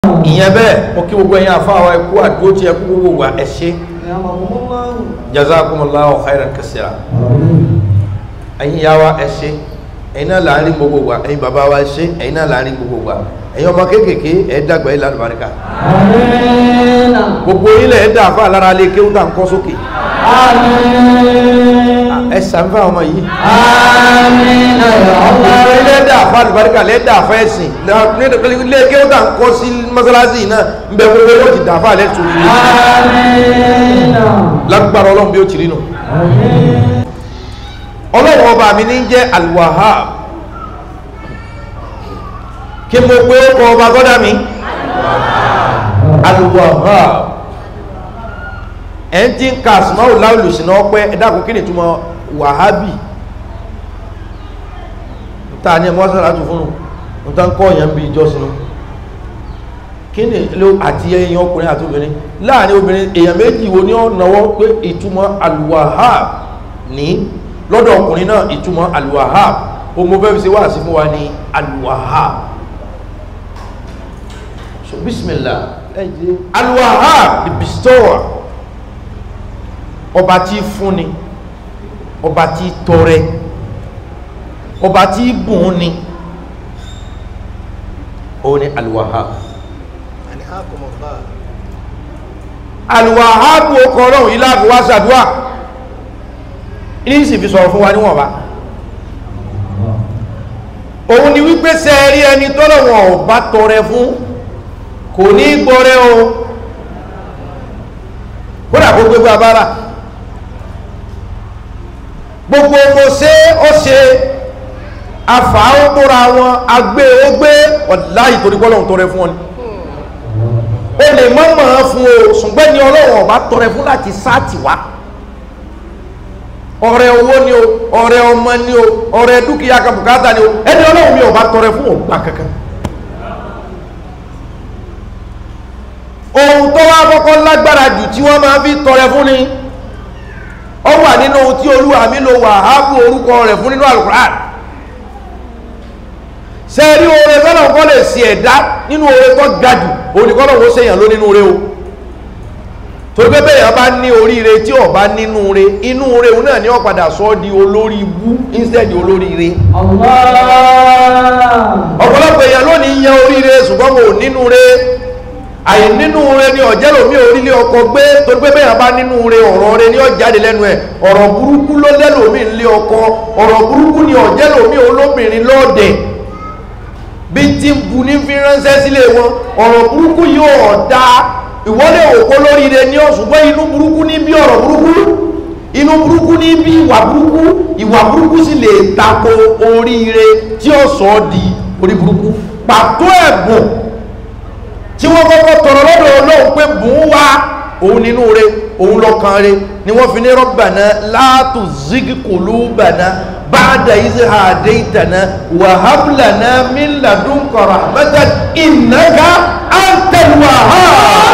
ìyẹn bẹ́ẹ̀ mo kí gbogbo ẹ̀yin àfáà wa ẹkú àdúró tí ẹkú gbogbo wa ẹ ṣé jazakumullahu khairan kaseera ẹ̀yin ìyá wa ẹ ṣé ẹ̀yin náà láàrin gbogbo wa ẹ̀yin bàbá wa ẹ ṣé ẹ̀yin náà láàrin gbogbo wa ẹ̀yin ọmọ kéékèèké ẹ dàgbà ẹ lálùbáríkà gbogbo ilẹ̀ ẹ dà fà lára lé kéwú tà ń kọ́ sókè ẹ sàmfà ọmọ yìí gbogbo ilẹ̀ dà fà lálùbáríkà lẹ́ dà fà ẹ̀sìn lé kéwú tà ń kọ́ sí mọ́sálásí náà ń bẹ gbogbo ó ti dà fà lẹ́tù lágbára ọlọ́run bí ó ti rí nù ọlọ́run ọba mi ní jẹ́ Al-Wahhab kí mo pé ó kọ ọba gọ́dá mi Al-Wahhab ẹn tí ń ka asmáù láwùlùsìnà ọpẹ́ ẹ̀dàkùn kí ni túnmọ̀ wàhábì ta ní ẹmọ́ sára tó fúnnù ní tán kọ́ èèyàn bí ìjọsìn kí ni ló àti èèyàn ọkùnrin àti obìnrin láàrin obìnrin èèyàn méjì wo ní ọ̀nàwọ́ pé ìtumọ̀ Al-Wahhab ní lọ́dọ̀ ọkùnrin náà ìtumọ̀ Al-Wahhab o mo fẹ́ fi ṣe wá sí fún wa ní Al-Wahhab so bismillah Al-Wahhab the bestower ọba tí fúnni ọba tí tọrẹ ọba tí bùn ni ó ní Al-Wahhab Al-Wahhab ó kọ́ ọlọ́run ilá àgbà wá sàdúwà ní sì fi sọ̀rọ̀ fún wa níwọ̀nba òun ni wípé sẹ́ẹ̀rí ẹni tọ́lọ̀wọ̀n ọba tọrẹ fún kò ní gbọ́rẹ́ o kódà kó gbégbé abára gbogbo mo ṣe ó ṣe afá ó múra wọn agbé ó gbé ọ̀láyì torí pọ́lọ̀wọ̀n tọrẹ fún ọ ni o lè mọ́mọ́ fún o ṣùgbẹ́ ni ọlọ́wọ̀n ọba tọrẹ fún láti sáàtì wá ọrẹ owó ni o ọrẹ ọmọ ni o ọrẹ dúkìá kan bùkátà ni o ẹni ọlọ́run mi ò bá tọrẹ fún ọgbà kankan ohun tó wá kọ́kọ́ lágbára jù tí wọ́n máa fi tọrẹ fún ni ó wà nínú ohun tí olúwa mi lo Wàhábù orúkọ rẹ̀ fún nínú Al-Qur'an sẹ́ẹ̀rí oore tọ́lọ̀ kọ́ lè sí ẹ̀dá nínú oore tó ga jù oníkọ́lọ̀ ó sèyàn ló nínú rẹ̀ o torí pé bẹ́ẹ̀ bá ní oríire tí ó bá nínú re inú re òun náà ni ó padà sọ di olórí ibú instead olóríire ọ̀pọ̀lọpọ̀ èèyàn lónìí yan oríire ṣùgbọ́n mo nínú re àyè nínú re ni ọ̀jẹ́ lómi orílẹ̀ ọkọ̀ gbé torí pé bẹ́ẹ̀ bá nínú re ọ̀rọ̀ re ni ó jáde lẹ́nu ẹ̀ ọ̀rọ̀ burúkú ló lẹ́lòmí ńlé ọkọ ọ̀rọ̀ burúkú ni ọ̀jẹ́ lómi olóbìnrin lọ́ọ̀dẹ̀ bí tí ń bu ní fi ránṣẹ́ sílé wọn ọ̀rọ̀ burúkú yóò ọ̀dá ìwọ́lẹ̀ òkó lórí rẹ̀ ní ọ̀ṣùgbọ́n inú burúkú ní bí ọ̀rọ̀ burúkú inú burúkú ní bí ìwà burúkú sì lè tako oríire tí ó sọ di orí burúkú pàtó ẹ̀bùn tí wọ́n kọ́kọ́ tọrọ lọ́dọ̀ Ọlọ́run pé bùn wá òun nínú rẹ̀ òun lọ́kàn rẹ̀ ni wọ́n fi ní Rabbana la tuzigh qulubana ba'da idh hadaytana wa hab lana min ladunka rahmatan innaka antal wahhab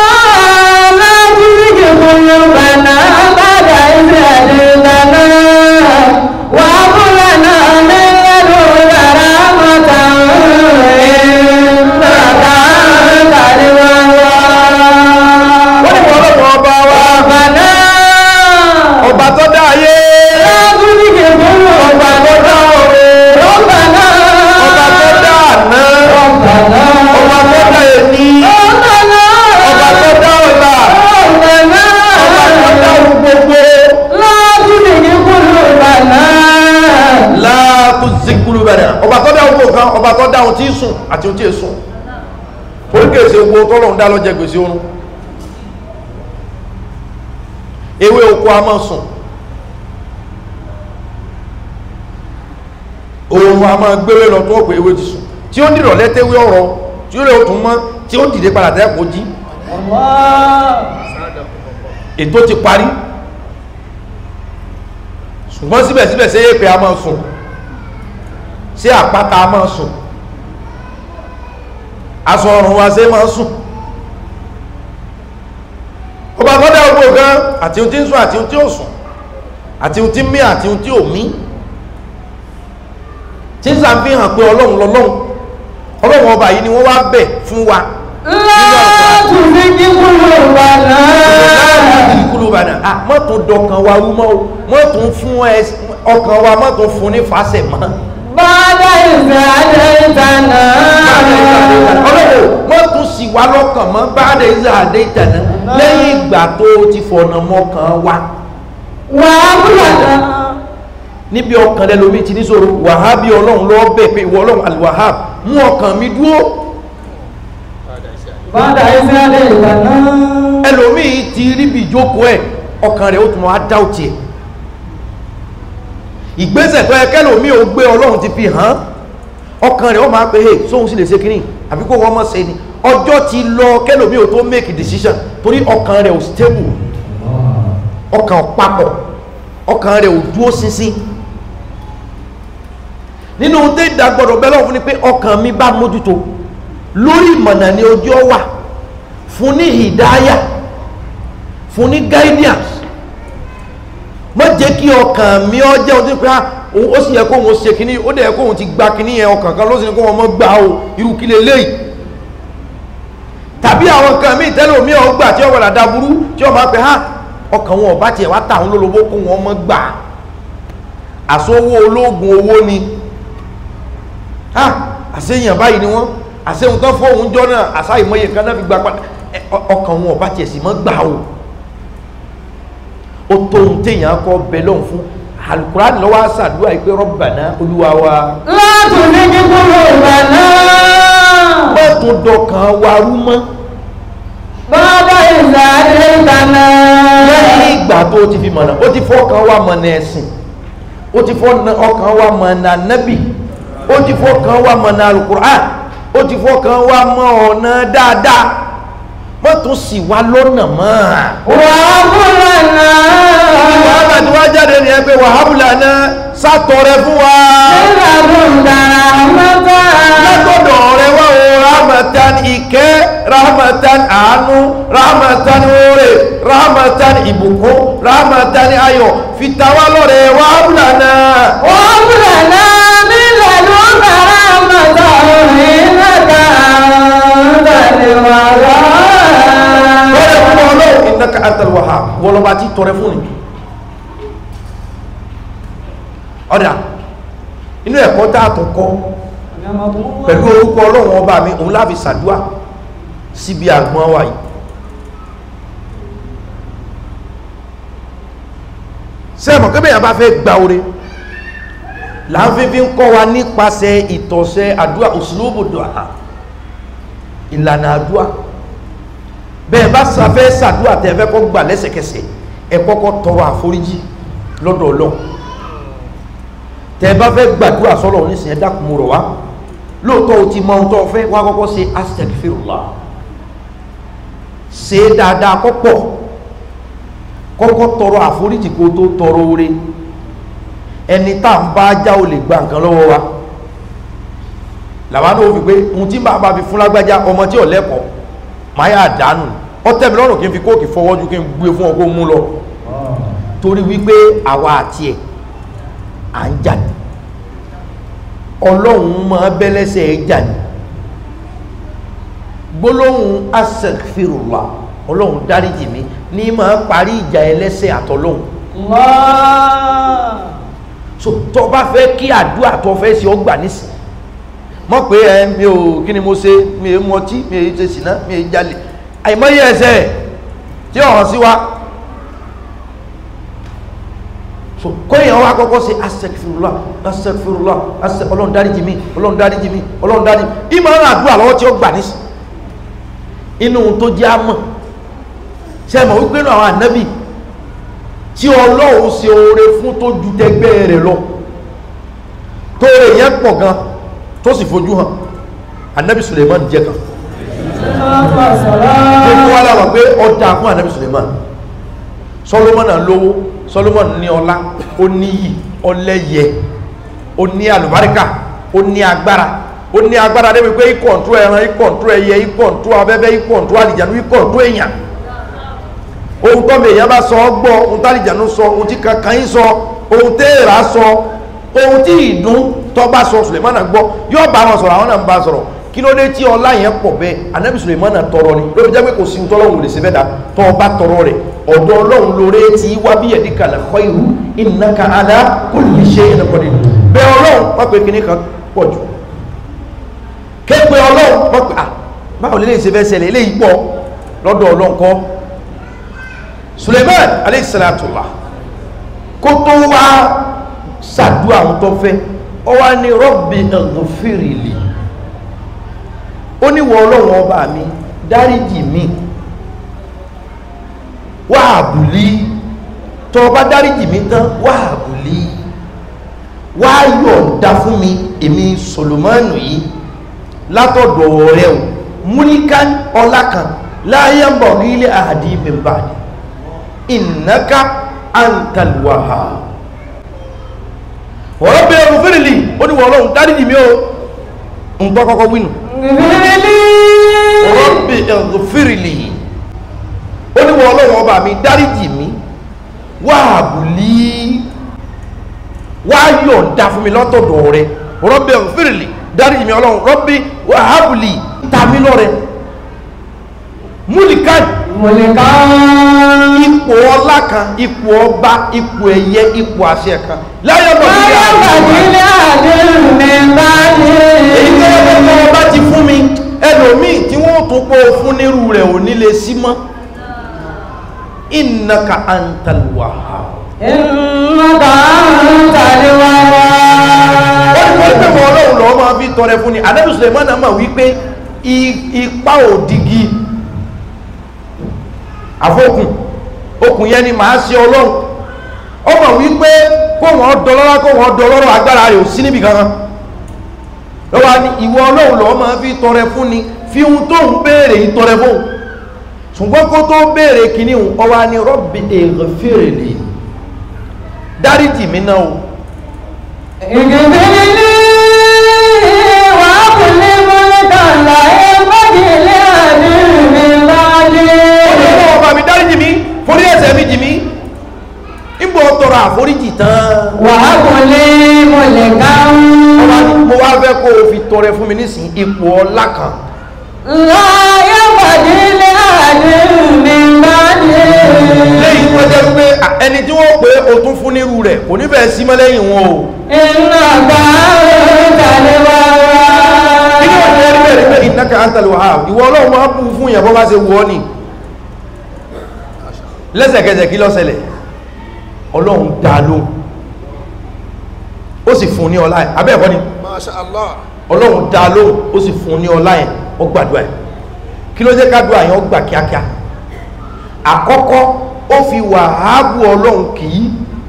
ọba tó dáhùn tí sùn àti ohun tí è sùn oríkèsè owó tọ́lọ̀ ń dá lọ́jẹ́ gbèsè oorun ewé oko a máa sùn oorun a máa gbéwé lọ tó ọ̀pọ̀ ewé ti sùn tí ó dìrọ̀ lẹ́tẹ́wé ọ̀rọ̀ tí ó lè ó tún mọ́ tí ó dìde padà tẹ́kọ̀ọ́ jí ètò ti parí ṣùgbọ́n síbẹ̀síbẹ̀ sí èpè a máa sùn sí àpáta a máa sùn aṣọ ọrùn wa ṣe máa sùn ọba kọ́dá ogbò gan àti ohun tí ń sùn àti ohun tí ó sùn àti ohun tí ń mí àti ohun tí ò mí tí ń sàfihàn pé ọlọ́run lọ́lọ́run ọlọ́run ọba yìí ni wọ́n wá bẹ̀ fún wa mọ́ tún dọkàn wa rú mọ́ mọ́ tún fún ọkàn wa mọ́ tún fún ní fàṣẹ mọ́. Bàdá ìfẹ́ adé ìtànà. Ọlọ́run mọ́ tún sì wá lọ́kàn mọ́ bàdá ìfẹ́ adé ìtànà lẹ́yìn ìgbà tó ti fọ̀nà mọ́kàn wa. Wàhábùlà. Níbi ọkàn lẹ́lómi ti ní sọ̀rọ̀ wàhábì ọlọ́run lọ́ọ́ bẹ̀ pé ìwọ ọlọ́run àlùwàháb mú ọkàn mi dúró. Bàdá ìfẹ́ adé ìtànà. Ẹlòmíì ti rí bí ìjókòó ẹ̀ ọkàn rẹ̀ ó tún wá dá òtí ẹ̀. Ìgbésẹ̀ tó yẹ kẹ́lòmíì ó gbé ọlọ́run ti fi hàn ọkàn rẹ̀ ó máa pé hey sóhun sì lè ṣe kíní àbí kó wọ́n mọ̀ ṣe ni ọjọ́ ti lọ kẹ́lòmíì ó tó make decision torí ọkàn rẹ̀ ò stable ọkàn papọ̀ ọkàn rẹ̀ ò dúró ṣinṣin nínú tó ìdàgbọ́dọ̀ bẹ́ẹ̀ lọ́wọ́ fún ni pé ọkàn mi bá mójútó lórí ìmọ̀nà ni ojú ọ wà fún ní hidaya fún ní guidance má jẹ́ kí ọkàn mi ọ jẹ́ ohun tí pé ó sì yẹ kó wọn ṣe kíní ó dẹ̀ yẹ kó wọn ti gba kíní yẹn ọkàn kan ló sì ní kó wọn mọ́ gbà ó irú kí leléyìí tàbí àwọn kan míì tẹ́lẹ̀ omi ọ̀ gbà tí ó wọ̀lá dáburú tí ó máa pẹ́ ọkàn wọn ọ̀bá tiẹ̀ wá tàwọn lólobó kó wọn mọ́ gbà àsówó ológun owó ni àṣeyàn báyìí ni wọ́n àṣehun tán fóun jọ náà àṣà ìmọye kan náà fi gba padà ọkàn wọn ọ̀bá tiẹ̀ sì mọ́ gbà ó tóun téèyàn kọ́ bẹ lọ́hùn fún alukurani lọ́wọ́ àṣàdúrà yìí pé Rabbana olúwa wa. Látò ní kíkúrò ìgbàlá. Mọ́tò dọ̀kan wa rú mọ́. Bàbá ìlà adé ìtànà. Lẹ́yìn ìgbà tó ti fi mọ̀nà ó ti fọ́kàn wa mọ̀nà ẹ̀sìn ó ti fọ́kàn wa mọ̀nà nábì ó ti fọ́kàn wa mọ̀nà alukurani ó ti fọ́kàn wa mọ̀ ọ̀nà dáadáa mọ́tò sì wá lọ́nà mọ́. Wàhábùlà náà. Wàhábà tí wá jáde ní ẹgbẹ́ wàhábùlà náà sátọrẹ fún wa. Látọ̀dọ̀ rẹ̀ wá o rahmatan ìkẹ́ rahmatan àánú rahmatan oore rahmatan ìbùkún rahmatan ayọ̀ fìtàwá lọ́rẹ̀ wàhábùlà náà. Wàhábùlà náà nílẹ̀ ló ń bá rahmatan orin náà innaka antal wahhab wọ́n bá ti tọrẹ fún ní ọ̀dá inú ẹ̀kọ́ tààtọ̀ kọ́ pẹ̀lú orúkọ ọlọ́run ọba mi òun láfi sàdúà síbi àgbọn wa yìí sẹ́mọ̀ kébẹ̀ yà bá fẹ́ gba oore láàfífí ń kọ́ wa nípasẹ̀ ìtọ̀sẹ̀ àdúà uslubu du'a ìlànà àdúà bẹ́ẹ̀ bá sàfẹ́ sàdúà tẹ́ fẹ́ kọ́ gbà lẹ́sẹ̀kẹsẹ̀ ẹ kọ́kọ́ tọrọ àforíjì lọ́dọ̀ Ọlọ́run tẹ́ bá fẹ́ gbàdúrà sọ́lọ̀ onísìn ẹ̀dá kùmùrọ̀ wá lóòótọ́ o ti mọ ohun tó fẹ́ wá kọ́kọ́ ṣe astaghfirullah ṣe dáadáa kọ́pọ̀ kọ́kọ́ tọrọ àforíjì kó tó tọrọ oore ẹni tá ń bá já o lè gba nǹkan lọ́wọ́ wa làwọn náà fi pé ohun tí bàbá fi fún lágbájá ọmọ tí ò lẹ́kọ̀ọ́ máa yà dánù ọtẹ́mi lọ́rùn kí n fi kóòkì fọwọ́jú kí n gbé fún ọkọ̀ mú lọ torí wípé àwa àti ẹ̀ à ń jà ní ọlọ́run máa bẹ́lẹ́sẹ̀ jà ní gbólóhùn astaghfirullah ọlọ́run dáríjì mi ní máa parí ìjà ẹlẹ́sẹ̀ àtọlọ́hun so tó bá fẹ́ kí àdúrà tó fẹ́ sí ọgbà nísìn mọ́ pé ẹ mi ò kí ni mo ṣe mi ò mọtí mi ò ṣe sìná mi ò jalè àìmọye ẹ̀ṣẹ̀ tí ọ̀hàn sí wa so kóyàn wá kọ́kọ́ sí astaghfirullah astaghfirullah ọlọ́run dáríjì mi ọlọ́run dáríjì mi ọlọ́run dáríjì mi ìmọ̀ ọ̀rọ̀ àdúrà lọ́wọ́ tí ó gbà nísìn inú tó jẹ́ àmọ̀ ṣe mọ̀ wípé náà àwọn ànábì tí ọlọ́run ṣe oore fún tó ju tẹgbẹ́ rẹ̀ lọ tó rẹ̀ yẹn pọ̀ gan tó sì fojú hàn ànábì Suleiman jẹ́ kan nínú wà láwà pé ọdá fún ànábì Suleiman Solomon náà lówó Solomon ní ọlá ó níyì ọlẹ́yẹ ó ní àlùbáríkà ó ní agbára débi pé ìkọ̀ǹtró ẹran ìkọ̀ǹtró ẹyẹ ìkọ̀ǹtró abẹ́bẹ́ ìkọ̀ǹtró àlìjànú ìkọ̀ǹtró èèyàn ohun tó mèèyàn bá sọ gbọ́ ohun tálìjànú sọ ohun tí kankan yín sọ ohun téèrà sọ ohun tí ìdún tó bá sọ Suleiman náà gbọ́ yóò bá wọn sọ̀rọ̀ àwọn náà ń bá sọ̀rọ̀ kí ló dé tí ọlá yẹn pọ̀ bẹ́ẹ̀ Ànábì Suleiman tọrọ ni ló fi jẹ́ pé kò sí tọ́lọ́hun lè ṣe fẹ́ da tọ́ ọba tọrọ rẹ̀ ọ̀dọ̀ Ọlọ́run lóore tí wá bí yadikal khayru innaka ala kulli shay'in qadir bẹ́ẹ̀ Ọlọ́run wọ́n pe kíní kan pọ̀ jù képe Ọlọ́run wọ́n pe báwo lè ṣe fẹ́ ṣẹlẹ̀ eléyìí pọ̀ lọ́dọ̀ Ọlọ́run kọ́ Suleiman alayhi salatullah kó tó wá ṣàdúrà àwọn tó fẹ́ ọ wá ní Rabbi ighfirli ó ní wọ Ọlọ́run ọba mi dáríjì mi wá àbùlí tó bá dáríjì mi tán wá àbùlí wá yọ̀ǹda fún mi èmi Solomonu yìí látọ̀dọ̀ rẹ̀ o múlíkán ọlákan láyé ń bọ̀ nílé àdí bẹ̀mbàdì innaka antal wahhab Rabbi ighfirli ó ní wọ Ọlọ́run dáríjì mi o ń tọ́ kọ́kọ́ wínú Rabbi ighfirli ó ní wọ Ọlọ́run ọba mi dáríjì mi wá àbùlí wá yọ̀ǹda fún mi lọ́tọ̀dọ̀ rẹ̀ Rabbi ighfirli dáríjì mi Ọlọ́run Rabbi wá àbùlí tàmí lọ́rẹ̀ múlìkán ipò ọlá kan ipò ọba ipò ẹ̀yẹ ipò àṣẹ kan láyé bọ̀ nílé èyí tó yẹ kó ọba ti fún mi ẹlòmíì tí wọ́n tún pọ̀ fún nírú rẹ̀ ò ní lè sí mọ́ innaka antal wahhab wọ́n pẹ́ mọ́ Ọlọ́run lọ́wọ́ máa fi tọrẹ fún ni Ànábì Suleiman náà máa wípé ipa òdìgí àfókùn okùn yẹn ni màá ṣe Ọlọ́run ọmọ wípé kó wọ́n dọlọ́rọ́ kó wọ́n dọlọ́rọ́ agbára rẹ̀ ò sí níbi kankan lọ́wọ́ ní ìwọ Ọlọ́run lọ́wọ́ máa fi tọrẹ fún ni fi ohun tó ń béèrè yìí tọrẹ fún ṣùgbọ́n kó tó béèrè kìíní ọwá ní Rabbi ighfirli dáríjì mi náà o ọba mi dáríjì mi forí ẹ̀ṣẹ̀ mi jì mí ìgbò tọrọ àforíjì tán mo wá fẹ́ kó o fi tọrẹ fún mi nísìn ipò ọlá kan lẹ́yìn tó jẹ́ pé ẹni tí wọ́n pé o tún fún nírú rẹ̀ kò nífẹ̀ẹ́ sí mọ́ lẹ́yìn wọn o innaka antal wahhab ìwọ Ọlọ́run máa bú fún ìyàbọ́ bá ṣe wọ́ ní lẹ́sẹ̀kẹsẹ̀ kí ló ṣẹlẹ̀ Ọlọ́run dá lóhùn ó sì fún ní ọlá ẹ̀ abẹ́ ẹ̀kọ́ ni Masha Allah Ọlọ́run dá lóhùn ó sì fún ní ọlá ẹ̀ ó gbàdúrà ẹ̀ kí ló jẹ́ kádùá yẹn ó gbà kíákíá àkọ́kọ́ ó fi wàhábù Ọlọ́run kìí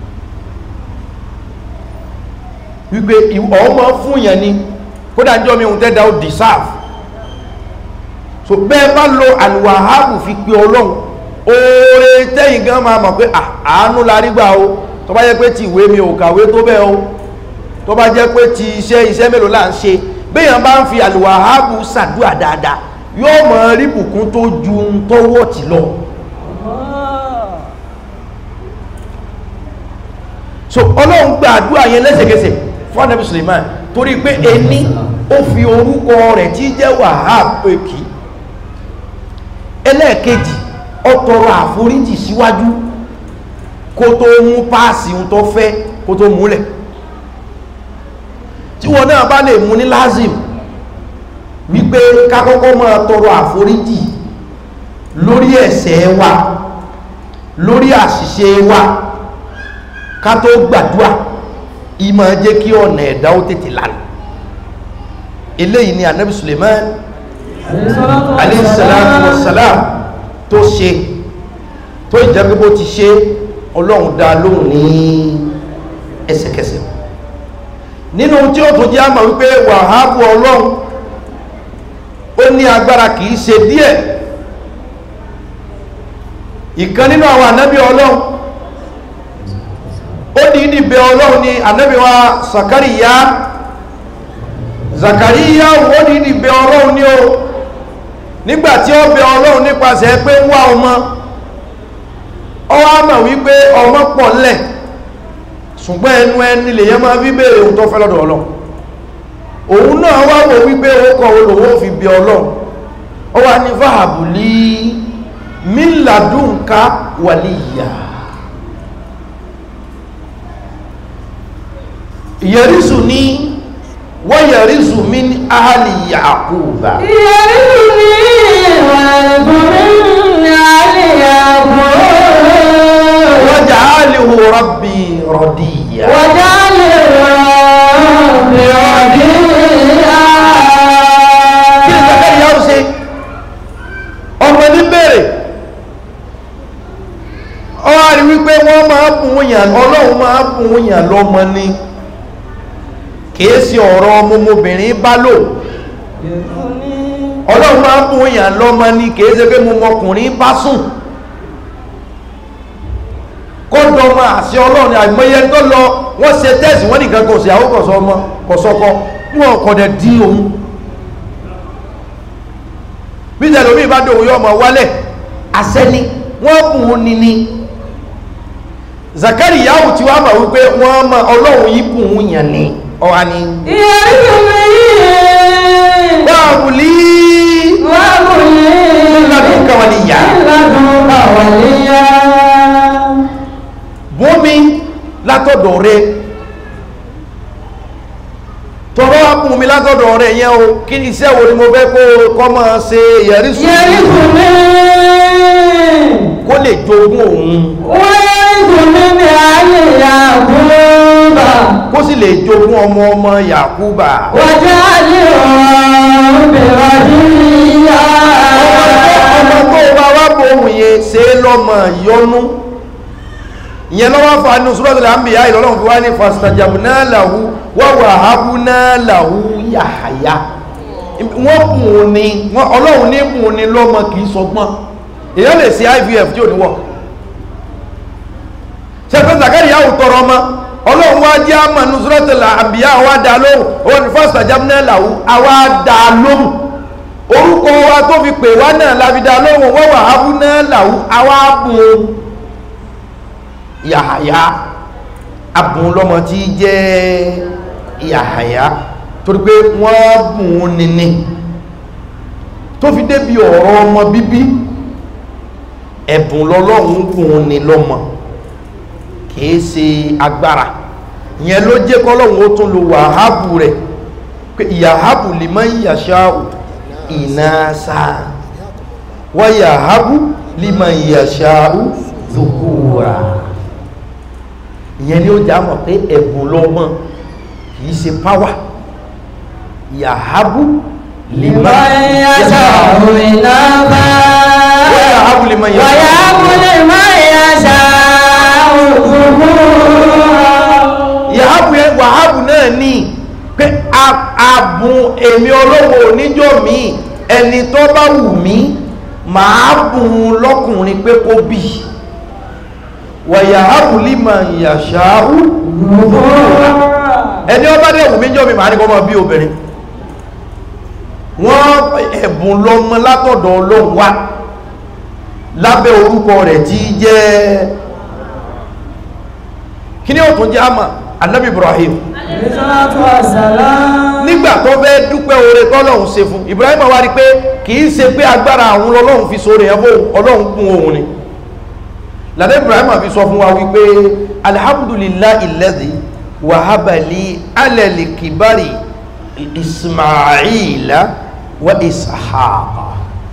wípé ọmọ fún yẹn ni kódà jọ mi ohun tẹ́dà ó deserve so bẹ́ẹ̀ bá lo alwàhábù fi pé Ọlọ́run oore tẹ́yìn gan máa mọ̀ pé àánú la rí gbà o tó bá jẹ́ pé ti ìwé mi ò kàwé tó bẹ́ẹ̀ o tó bá jẹ́ pé ti iṣẹ́ mélòó là ń ṣe béèyàn bá ń fi alwàhábù ṣàdúà dáadáa yóò mọ̀ rí bùkún tó ju ohun tó wọ̀ tí lọ so Ọlọ́run gba àdúrà yẹn lẹ́sẹ̀kẹsẹ̀ fún Ànábì Suleiman torí pé ẹni ó fi orúkọ rẹ̀ tí jẹ́ Wahhab pé kí ẹlẹ́ẹ̀kejì ó tọrọ àforíjì síwájú kó tó mú páàsì ohun tó fẹ́ kó tó múlẹ̀ tí wọ́n náà bá lè mú ní lázìm wípé kákọ́kọ́ máa tọrọ àforíjì lórí ẹ̀ṣẹ̀ wa lórí àṣìṣe wa ká tó gbàdúà ìmọ̀ jẹ́ kí ọ̀nà ẹ̀dá ó tètè lánà eléyìí ni Ànábì Suleiman alayhi salatu wassalam tó ṣe tó ìjẹ́ bó ti ṣe Ọlọ́run dá lóhùn ní ẹsẹ̀kẹsẹ̀ nínú tí ó tó jẹ́ àmà wípé wàhábù Ọlọ́run ó ní agbára kìí ṣe díẹ̀ ìkan nínú àwọn ànábì Ọlọ́run ó dìídì bẹ Ọlọ́run ní ànábì wa Zakariya ó dìídì bẹ Ọlọ́run ní o nígbàtí ó bẹ Ọlọ́run nípasẹ̀ pé ń wá ọmọ ó wá mọ̀ wípé ọmọ pọ̀ lẹ̀ ṣùgbọ́n ẹnu ẹni lè yẹ máa fi béèrè ohun tó fẹ́ lọ́dọ̀ Ọlọ́run òun náà wá wò wípé ó kọ olówó fi bí ọlọ́run ó wá ní fáàbùlí mílàdúnkà wàlíyà yẹ̀rísù ní wọ́n yẹ̀rísù min ahli Yaquba yẹ̀rísù ní wàlúùmí ahli Yaquba waj'alhu rabbi radiya waj'alhu rabbi radiya. kí ni Zakariya ó ṣe ọmọ ní bẹ̀rẹ̀ ọ wá rí wípé wọ́n máa bùn yàn ọlọ́run máa bùn yàn lọ́mọ ní kìí sí ọ̀rọ̀ ọmọbìnrin bá lò ọlọ́run máa bùn yàn lọ́mọ ní kìí ṣe pé ọmọkùnrin bá sùn kọ́dọ̀ ọmọ àṣẹ ọlọ́run àgbẹ̀yẹ tó lọ wọ́n ṣe tẹ́sì wọ́n nìkan kò sí àwọn kọ̀sọ́ ọmọ kọ̀sọ́kọ wọn kọ̀dẹ̀ dí òun bí ìjẹ̀lómi bá dòun yọ ọmọ wálẹ̀ àṣẹ́ni wọ́n bùn ní ní Zakariya tí wá mọ̀ wípé wọ́n mọ̀ ọlọ́run yìí bùn yàn ní ọwá ní wàbùlí lọ́dúnkà wàlíyà bùnmi látọ̀dọ̀ rẹ̀ tọrọ bùnmi látọ̀dọ̀ rẹ̀ yẹn o kí ni iṣẹ́ wo ni mo fẹ́ kó máa ṣe yẹ̀rísù kó lè jogún òun kó sì lè jogún ọmọ Yakuba ọmọ tó bá wá bóhùn yẹn ṣe lọ́mọ yọnú ìyẹn lọ́wọ́ fa ní Suratul Anbiya ìlọ́lọ́run fi wá ní fastajabna lahu wa wahabna lahu Yahya wọ́n bùn ní ọlọ́run ní bùn ní lọ́mọ kìí sọgbọ́n èyàn lè ṣe IVF tí ò ní wọ́ ṣẹ́fẹ́ Zakariya ò tọrọ ọmọ ọlọ́run wá jẹ́ àmà ní Suratul Anbiya wá dá lóhùn òun ní fastajabna lahu àwa dá lóhùn orúkọ wa tó fi pè wá náà láfi dá lóhùn wa wahabna lahu àwa bùn Yahya abùn lọ́mọ tí jẹ́ Yahya torí pé wọ́n bùn nìní tó fi débi ọ̀rọ̀ ọmọ bíbí ẹ̀bùn lọ́lọ́run bùn ní lọ́mọ kìí ṣe agbára ìyẹn ló jẹ́ kọ́lọ́run ó tún lo wàhábù rẹ̀ pé yahabu liman yasha'u inasa wa yahabu liman yasha'u dhukura ìyẹn ni ó jà mọ̀ pé ẹ̀bùn lọ́mọ kìí ṣe power yahabu liman yasha'u inasa wa yahabu liman yasha'u dhukura yahabu yẹn wàhábù náà ní pé àbùn èmi olówó oníjọ́ mi ẹni tó bá wù mí màá bùn lọ́kùnrin pé kó bí wàyàhábù liman yasha'u ẹni ọba dẹ̀ wù mí jọ́ mi màá ní kọ́ mọ́ bí obìnrin wọ́n ẹ̀bùn lọ́mọ látọ̀dọ̀ Ọlọ́run wá lábẹ́ orúkọ rẹ̀ tí jẹ́ kí ni ó tún jẹ́ àmà Ànábì Ibrahim nígbà tó fẹ́ dúpẹ́ oore tọ́lọ́run ṣe fún Ibrahim wá rí pé kìí ṣe pé agbára àwọn Ọlọ́run fi sóre ẹ̀fọ́ Ọlọ́run gún òun ni lànà Ibrahim fi sọ fún wa wípé alhamdulillahi alladhi wahaba li ala al-kibari Ismaila wa Ishaqa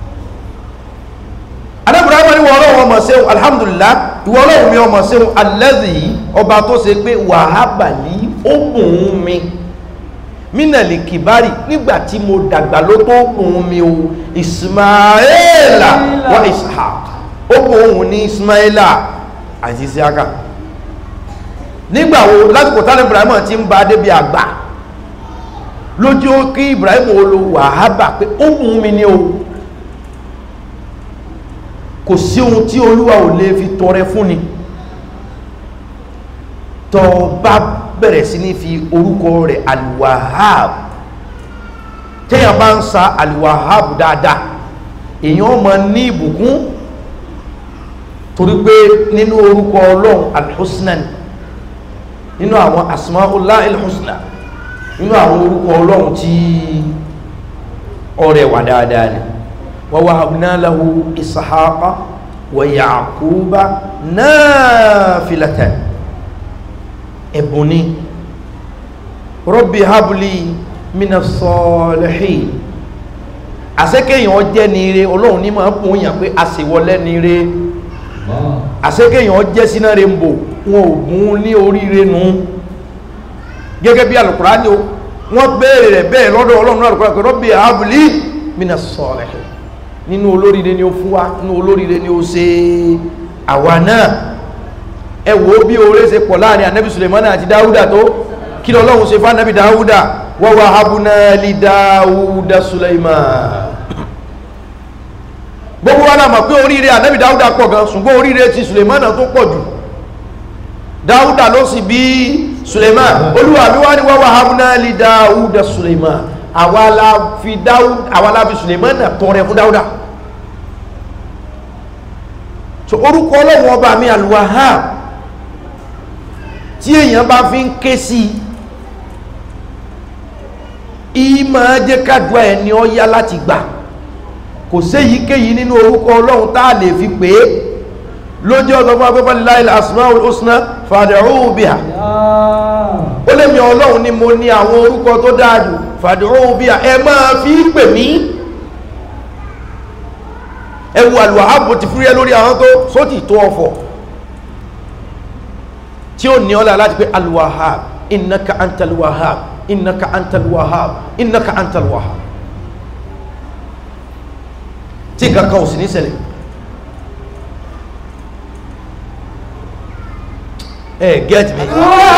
Ànábì Ibrahim ní Ọlọ́run ọmọ ṣeun alhamdulillah ìwọ Ọlọ́run mi ọmọ ṣeun alladhi ọba tó ṣe pé wahaba li ó bùn mi mínàlì kìbárì nígbàtí mo dàgbà ló tó bùn mi o Ismaila wa Ishaq ó bùn òun ní Ismaila àti Isiaka nígbàwo lásìkò tánà Ibrahim ti ń bá débi àgbà lójú ó kí Ibrahim olo wàhábà pé ó bùn mi ní o kò sí ohun tí Olúwa ò lè fi tọrẹ fún ni tó bá bẹ̀rẹ̀ sí ní fi orúkọ rẹ̀ Al-Wahhab tẹ́yàn bá ń sa Al-Wahhab dáadáa èyàn mọ̀ ní ìbùkún torí pé nínú orúkọ Ọlọ́run Al-Husna nínú àwọn Asma'ullahi Al-Husna nínú àwọn orúkọ ọlọ́run tí ọrẹ wà dáadáa ni wa wahabna lahu Ishaqa wa Yaquba nafilatan ẹ̀bùn ni Rabbi habli minas salihin àṣẹ́kẹ̀yàn jẹ́ ní ire ọlọ́run ní máa pùn yàn pé àṣèwọlẹ́ ní ire àṣẹ́kẹ̀yàn jẹ́ síná rẹ̀ ń bò wọn ò gún ní oríire nù gẹ́gẹ́ bí Al-Qur'ani wọ́n béèrè rẹ̀ bẹ́ẹ̀ lọ́dọ̀ ọlọ́run náà Al-Qur'ani pé Rabbi habli minas salihin nínú olóríire ni ó fún wa nínú olóríire ni ó ṣe àwa náà ẹ wò bí oore ṣe pọ̀ láàrin Ànábì Sùlẹ̀mánà àti Dáúdà tó kí lọ́lọ́run ṣe fún Ànábì Dáúdà wa wahabna li Dáúdà Sulaiman gbogbo wa náà mọ̀ pé oríire Ànábì Dáúdà pọ̀ gan ṣùgbọ́n oríire ti Sùlẹ̀mánà tó pọ̀ jù Dáúdà ló sì bí Sulaiman Olúwa mi wá ní wa wahabna li Dáúdà Sulaiman àwa la fi Sùlẹ̀mánà tọrẹ fún Dáúdà so orúkọ Ọlọ́run ọba mi Al-Wahhab tí èèyàn bá fi ń ké sí ìmọ̀ jẹ́ kádùá ẹni ó yá láti gbà kò séyíkéyìí nínú orúkọ Ọlọ́run tá a lè fi pè é lójú ọ̀sọ̀gbọ́n agbẹ́fà lillahil asmaul husna fad'uhu biha ó lè mi Ọlọ́run ni mo ní àwọn orúkọ tó dáadù fad'uhu biha ẹ máa fi pè mí ẹwù Al-Wahhab ti fúrẹ́ lórí àwọn tó sótì tó ọ̀fọ̀ tí ó ní ọlá láti pé Al-Wahhab innaka antal Wahhab innaka antal Wahhab innaka antal Wahhab tí kankan ò sí ní ṣẹlẹ̀ get me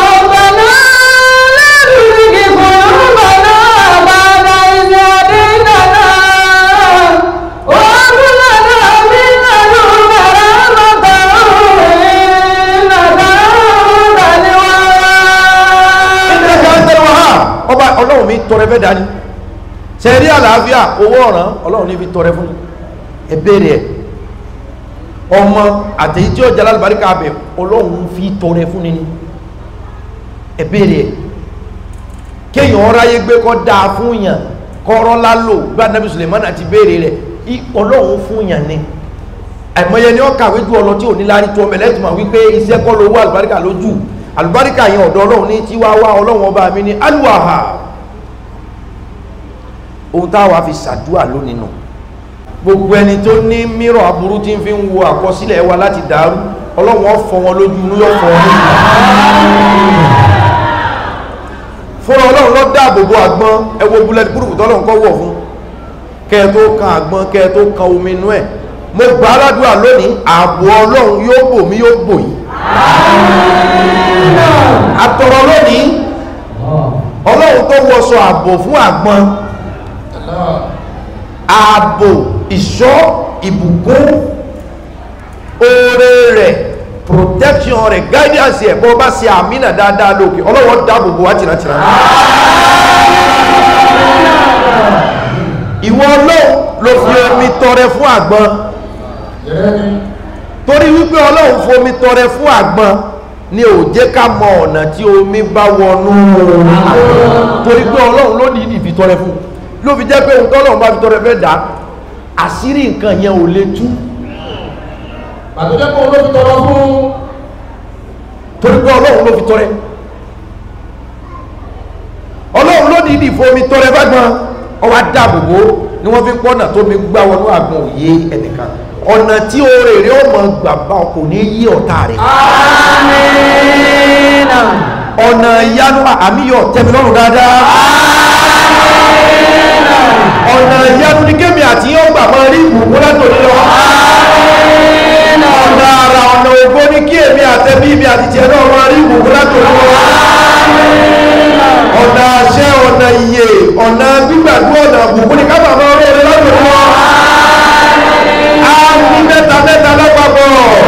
Ọlọ́run mi tọrẹ fẹ́ dání ṣe rí àlàáfíà owó ọ̀ràn Ọlọ́run ní fi tọrẹ fún ẹbẹ̀rẹ̀ ẹ̀ ọmọ àtẹ̀yí tí ó jẹ́ alálùbáríkà abẹ̀ Ọlọ́run fi tọrẹ fún ní ẹbẹ̀rẹ̀ ẹ̀ kéèyàn ráyé gbé kọ́ dáa fún yàn kọ́rọ́ lálò gbá Nábì Sùlẹ̀mánà àti béèrè rẹ̀ Ọlọ́run fún yàn ni àìmọye ni ó kàwé ju ọlọ tí ò ní lárí tó ọmọ ẹlẹ́tìmọ̀ wípé iṣẹ́ kọ́ lówó àlùbáríkà lójú àlùbáríkà yẹn ọ̀dọ̀ Ọlọ́run ní tí wá wá Ọlọ́run ọba mi ní Al-Wahhab ohun táwa fi ṣàdúà lónìí nù gbogbo ẹni tó ní mírọ̀ aburú tí ń fi ń wo àkọsílẹ̀ wa láti dàrú Ọlọ́run ó fọ́ wọn lójú inú yóò fọ́ wọn fún Ọlọ́run ló dáàbò bo àgbọn ẹwọ bullet proof tọ́lọ́run kọ́ wọ̀ fún kẹ́ tó kan àgbọn kẹ́ tó kan omi inú ẹ̀ mo gbà aládùúà lónìí ààbò Ọlọ́run yóò bò mí yóò bò yìí àtọ̀rọ̀ lónìí Ọlọ́run tó wọṣọ ààbò fún àgbọn ààbò ìṣọ́ ìbùkún oore rẹ̀ protection rẹ̀ guidance ẹ̀ bọ́ bá ṣe àmínà dáadáa lókè Ọlọ́run dáàbò bò wá tìrantìra ìwọ Ọlọ́run ló fi omi tọrẹ fún àgbọn torí wípé Ọlọ́run fi omi tọrẹ fún àgbọn ni ò jẹ́ ká mọ ọ̀nà tí omi bá wọnú torí pé Ọlọ́run ló ní ìdí fi tọrẹ fún ló fi jẹ́ pé ohun tọ́lọ́run bá fi tọrẹ fẹ́ dá àṣírí nǹkan yẹn ò lè tú pàtó jẹ́ pé olóòfin tọrọ fún torí pé Ọlọ́run ló fi tọrẹ Ọlọ́run ló ní ìdí fomi tọrẹ bá gbọ́n ọwá dáàbòbò ni wọ́n fi pọ́nà tó mi gbá wọnú àgbọn òye ẹnìkan ọ̀nà tí oore rẹ̀ ó mọ gbàgbà kò ní yí ọ̀tá rẹ̀ àmín ọ̀nà ìyanu àmìyọ̀ tẹ́mi lọ́rùn dáadáa ọ̀nà ìyanu ní kémi àti yóò gbà mọ́ rí ìbùkún látòní lọ ọ̀nà ara ọ̀nà ògbó ní kí èmi àtẹ́bí mi àti tiẹ̀ náà mọ́ rí ìbùkún látòní lọ ọ̀nà àṣẹ ọ̀nà ìyè ọ̀nà gbígbàdúrà ọ̀nà ìbùkún ní kábà mọ́ rí ẹ̀rẹ́ látòní lọ á ní mẹ́ta mẹ́ta lápapọ̀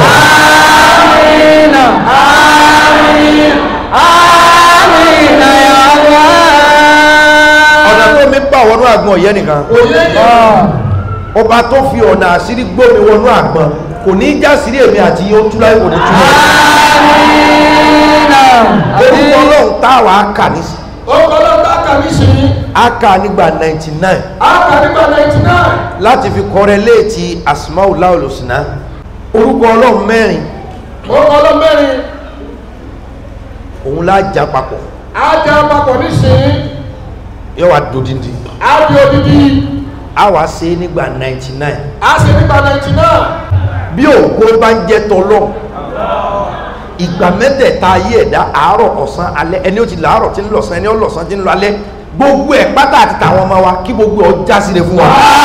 àmín àmín àmín ya Allah ọ̀nà tó mi gbà wọnú àgbọn ọ̀yẹ́ nìkan ọba tó fi ọ̀nà àṣírí gbómi wọnú àgbọn kò ní já sírí èmi àti yóò túlá ìwò ní túlá orúkọ Ọlọ́run táwà kà ní sí orúkọ Ọlọ́run tá kà nísìnyí. a kà nígbà 99 a kà nígbà 99. láti fi kọrẹléètì Asmaul Husna orúkọ ọlọ́run mẹ́rin orúkọ ọlọ́run mẹ́rin. òun lájà papọ̀ a jẹ́ àpapọ̀ nísìnyí. yóò wá dodindi a di odidi. a wá ṣe nígbà 99 a sì nígbà 99. bí ògo bá ń jẹ́ tọ́lọ́ ìgbà mẹ́tẹ̀ẹ̀ta ayé ẹ̀dá àárọ̀ ọ̀sán alẹ́ ẹni ó ti làárọ̀ tí ń lọ̀sán ẹni ó lọ̀sán tí ń lọ alẹ́ gbogbo ẹ̀ pátá àti tàwọn ọmọ wa kí gbogbo ọ já síre fún wa.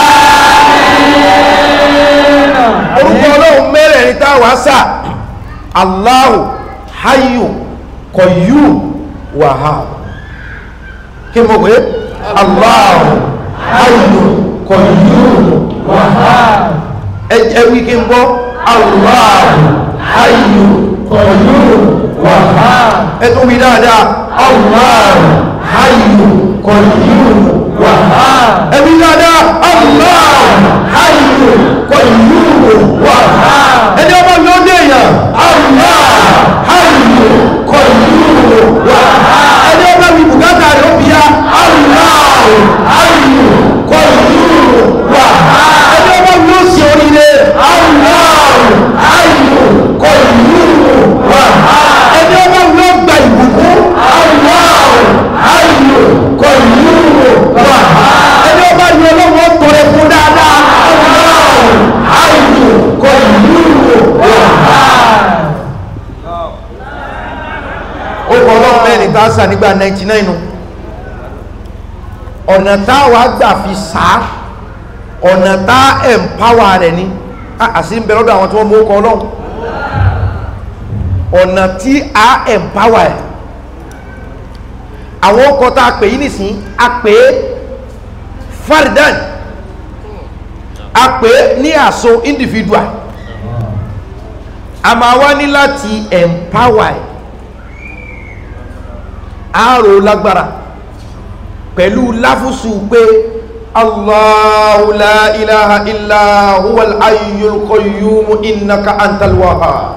orúkọ ọlọ́run mẹ́rẹ̀ẹ̀rin tá a wá sà Allahu Hayyu Qayyum Wahhab kí mo pé Allahu Hayyu Qayyum Wahhab ẹ wí kí n bọ́ Allahu Hayyu Qayyum Wahhab ẹ tó wí dáadáa Allahu Hayyu Qayyum Wahhab ẹ wí dáadáa Allahu Hayyu Qayyum Wahhab ẹni ọmọ mi ó dé èèyàn Allahu Hayyu Qayyum Wahhab ẹni ọmọ mi bùkátà rẹ̀ ó bí ya Allahu Hayyu Qayyum Wahhab ẹni ọmọ mi ó sì oríire Allahu Hayyu Qayyum Wahhab ẹni ọmọ mi ó gba ìbùkún Allahu Hayyu Qayyum Wahhab ẹni ọmọ mi ọlọ́wọ́ tọrẹ fún dáadáa Allahu Hayyu Qayyum Wahhab. ó kọ́ ọlọ́run mẹ́rin tá a sà nígbà 99 ọ̀nà táwa gbà fi sáà ọ̀nà tá empower rẹ̀ ní àṣì ń bẹ lọ́dọ̀ àwọn tí wọ́n mú ọkọ̀ ọlọ́run ọ̀nà tí a empower ẹ̀ àwọn ọkọ̀ tá a pè yí nìsín a pè é fardan a pè é ní àṣọ individual a máa wá ní láti empower ẹ̀ àárò lágbára pẹ̀lú láfúsù pé Allahu la ilaha illa huwal hayyul qayyum innaka antal wahhab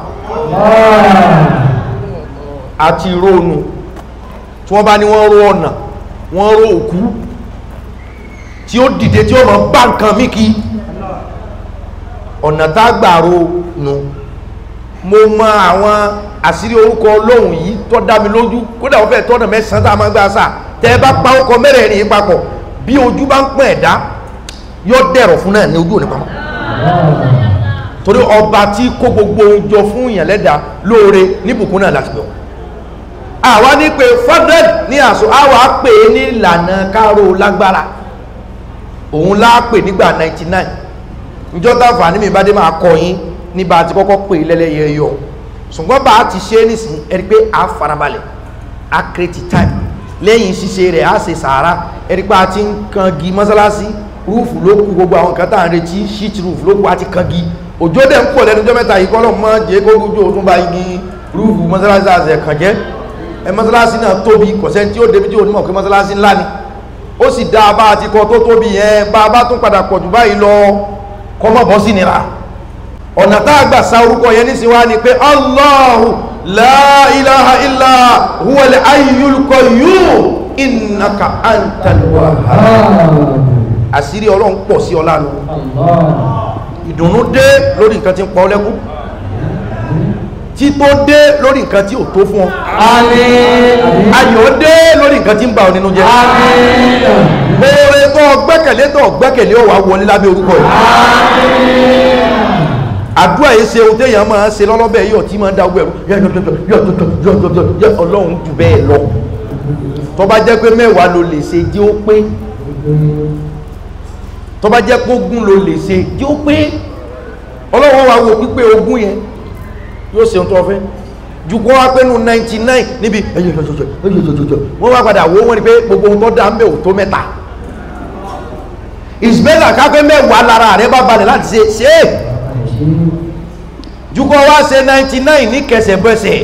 àti rónù tí wọ́n bá ní wọ́n ró ọ̀nà wọ́n ró òkú tí ó dìde tí ó mọ̀ bá nǹkan mí kí ọ̀nà tá gbàró nù mo mọ àwọn àṣírí orúkọ Ọlọ́hun yìí tó dá mi lójú kódà wọ́n fẹ́ tọ́nà mẹ́sàn-án tá a máa gbà sá tẹ́ ẹ bá pa ọkọ̀ mẹ́rẹ̀ẹ̀rin papọ̀ bí ojú bá ń pọ̀ ẹ̀dá yóò dẹ̀rọ̀ fún náà ní ojú òní pamọ́ torí ọba tí kó gbogbo jọ fún ìyàn lẹ́dà lóore níbùkún náà láti gbọ́ àwa ní pé fọ́dẹ̀d ní àṣọ àwa pè é ní ìlànà káró lágbára òun láàpè nígbà 99 ìjọta fàní mi bá dé máa kọ yín nígbà àti kọ́kọ́ pè lẹ́lẹ́yẹ yọ ṣùgbọ́n bá a ti ṣe nísìn ẹ̀rí pé a farabalẹ̀ a create time lẹ́yìn ṣíṣe rẹ̀ a ṣe sàárà ẹ̀rí pé a ti ń kangi mọ́sálásí rúùfù ló kù gbogbo àwọn kan tá à ń retí sheet roof ló kù a ti kangi òjò dẹ̀ ń pọ̀ lẹ́nu ọjọ́ mẹ́ta yìí kọ́lọ̀ mọ́ jẹ́ kó gbójú òtún bá igi rúùfù mọ́sálásí àṣẹ kàn jẹ́ ẹ mọ́sálásí náà tóbi kọ̀sẹ́ tí ó débi tí ó nímọ̀ pé mọ́sálásí ńlá ni ó sì dá a bá a ti kọ tó tóbi yẹn bá a bá tún padà pọ̀ jù báyìí lọ kọ́mọ̀ bọ́ sí nira ọ̀nà tá a gbà sa orúkọ yẹn nísìnyí wá ni pé Allahu la ilaha illa huwal hayyul qayyum innaka antal wahhab àṣírí ọlọ́run pọ̀ sí ọlá nù ìdùnnú dé lórí nǹkan tí ń pa ọ́ lẹ́kún tí tó dé lórí nǹkan tí ò tó fún ọ ayọ̀ dé lórí nǹkan tí ń bà ọ́ nínú jẹ́ oore tó gbẹ́kẹ̀lé ó wá wọlé lábẹ́ orúkọ yìí àdúrà yìí ṣe ohun téèyàn máa ń ṣe lọ́lọ́bẹ̀ yóò tí máa ń dáwọ́ ẹ̀rù ọlọ́run jù bẹ́ẹ̀ lọ tó bá jẹ́ pé mẹ́wàá ló lè ṣe jẹ́ ó pé tó bá jẹ́ pé ogún ló lè ṣe jẹ́ ó pé ọlọ́run wá wo pípé ogún yẹn yóò ṣe ohun tó fẹ́ jùgbọ́n wá pé nù 99 níbi wọ́n wá padà wo wọ́n ni pé gbogbo ohun tó dá ń bẹ̀ ò tó mẹ́ta ìsìbẹ́là kápẹ́ mẹ́wàá lára rẹ̀ bá balẹ̀ láti ṣe é jùkọ́ wá ṣe 99 ní kẹsẹ̀ bẹ́sẹ̀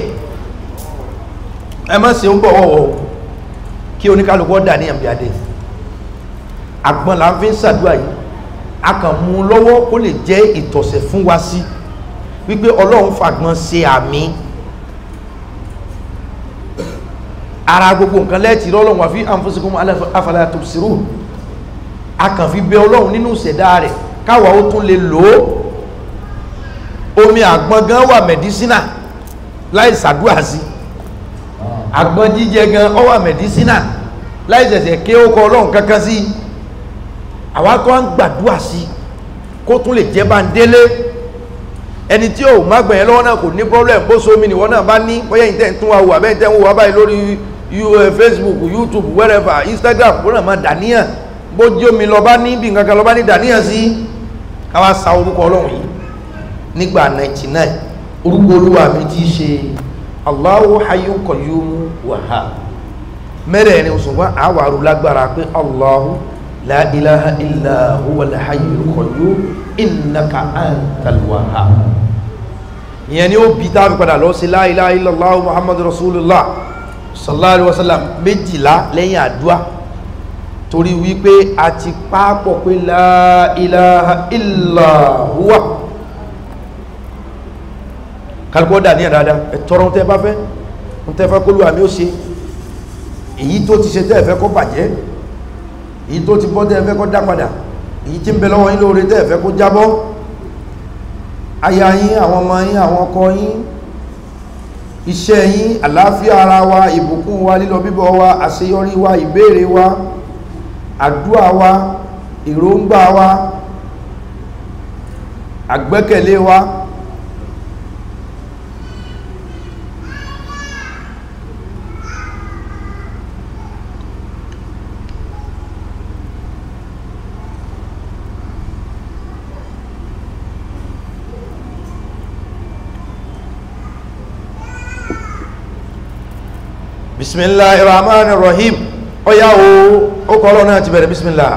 ẹ má ṣe ń bọ̀ wọ́wọ́ kí oníkálùkọ́ dà ní àmìyàdé àgbọn là ń fi ń ṣàdúrà yìí a kàn mú lọ́wọ́ kó lè jẹ́ ìtọ̀sẹ̀ fún wa sí wípé ọlọ́run fàgbọn ṣe àmì ara gbogbo nǹkan lẹ́ẹ̀tì Ọlọ́run wà fi anfusikum afala tubsirun, a kàn fi bẹ Ọlọ́run nínú ìṣẹ̀dá rẹ̀ káwa ó tún lè lò ó. Omi àgbọn gan wà mẹ̀dísínà láì ṣàdúrà sí, àgbọn jíjẹ gan ó wà mẹ̀dísínà láì ṣẹ̀ṣẹ̀ ké ó kọ Ọlọ́run kankan sí. àwa tó ń gbàdúrà sí kó tún lè jẹ́ bá ń délé. ẹni tí ò má gbẹ̀yẹn lọ́wọ́ náà kò ní problem, bó so mi nìwọ́n náà bá ní bóyá ìtẹ́ tún wa wò abẹ́ ìtẹ́ ń wò wá báyìí lórí Facebook, YouTube, wherever, Instagram, kó náà má dàníyàn bó jó mi lọ bá ní bí nǹkan kan lọ bá ní dàníyàn sí. káwá sa orúkọ Ọlọ́run yìí nígbà 99 orúkọ Olúwa mi ti ṣe Allahu Hayyun Qayyum Wahhab mẹ́rẹ̀ẹ̀rin òṣùwọ̀n àwàrù lágbára pé Allahu la ilaha illa huwal hayyul qayyum innaka antal wahhab. ìyẹn ni ó bí tá a fi padà lọ sí la ilaha illallah muhammadu rasulullah sallallahu alaihi wasallam méjìlá lẹ́yìn àdúà, torí wípé a ti pápọ̀ pé la ilaha illa huwa. kálùkọ́ dà ní àdáadáa ẹ̀tọ́rọ tẹ́ bá fẹ́ ń tẹ́ fẹ́ kólú àmì ó ṣe, èyí tó ti ṣe tẹ́ ẹ̀fẹ́ kó bàjẹ́, èyí tó ti bọ́ tẹ́ ẹ̀fẹ́ kó dá padà, èyí tí ń bẹ lọ́wọ́ yín lóore tẹ́ ẹ̀fẹ́ kó jábọ́. aya yín, àwọn ọmọ yín, àwọn ọkọ yín, iṣẹ́ yín, àlàáfíà ara wa, ìbùkún wa, lílọ bíbọ̀ wa, àṣeyọrí wa, ìbéèrè wa, àdúà wa, èròǹgbà wa, àgbẹ́kẹ̀lé wa. Bismillahirrahmanirrahim. Ọya o kọ́lọ́ náà ti bẹ̀rẹ̀ bismillah.